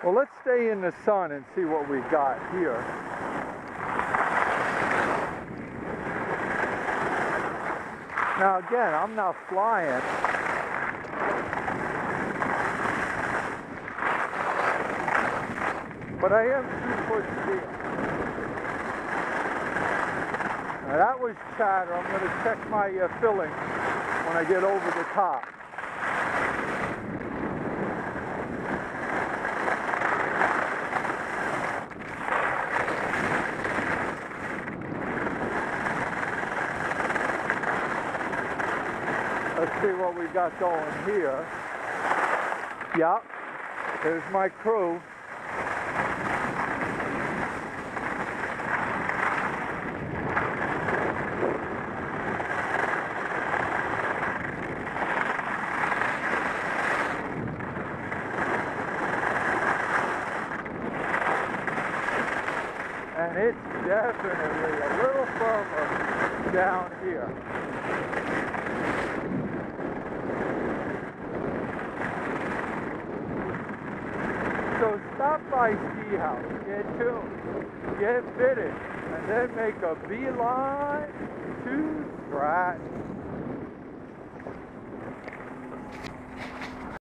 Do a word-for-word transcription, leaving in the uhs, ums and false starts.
Well, let's stay in the sun and see what we got here. Now again, I'm not flying. But I am two foot still. Now that was chatter. I'm going to check my uh, filling when I get over the top. Let's see what we got going here. Yep, there's my crew. And it's definitely a little firmer down here. So stop by Ski House, get tuned, get fitted, and then make a beeline to Stratton.